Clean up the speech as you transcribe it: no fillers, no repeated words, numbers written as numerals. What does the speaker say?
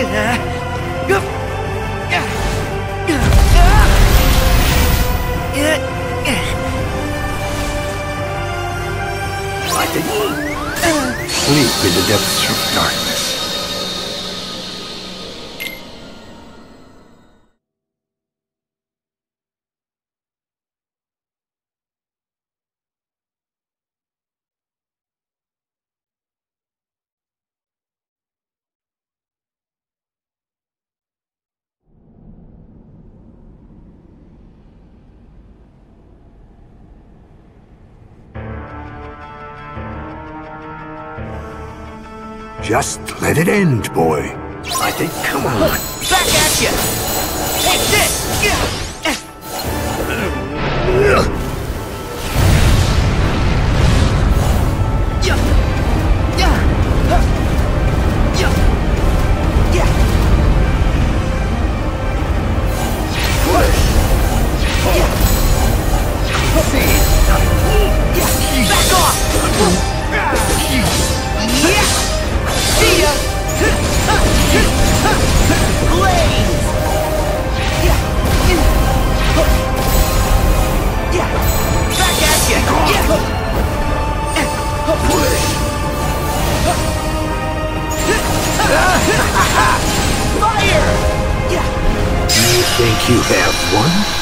Sleep in the depths of darkness. Just let it end, boy. I think, come on. Back at you! Take this! Back off! See ya! Blaze! Back at you! Fire! You think you have won?